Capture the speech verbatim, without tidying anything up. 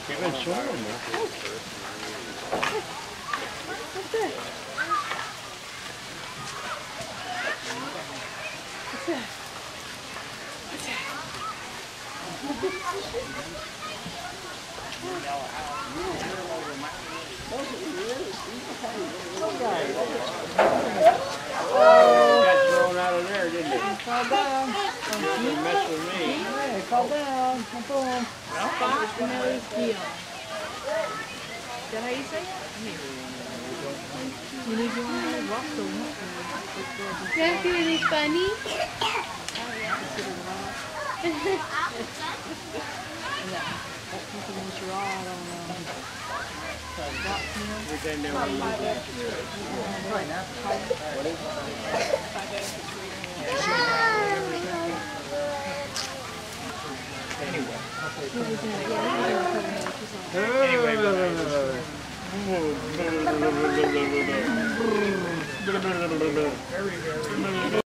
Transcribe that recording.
You've been swimming, man. What's that? What's that? What's that? Oh, got thrown out of there, didn't it? Fall down. Don't mess with me. Hey, fall down. Boom. Spot nose Guenon. Is that how you say it? You need to want to rock the one. That's really funny. Everything they want to use that. Anyway. Anyway.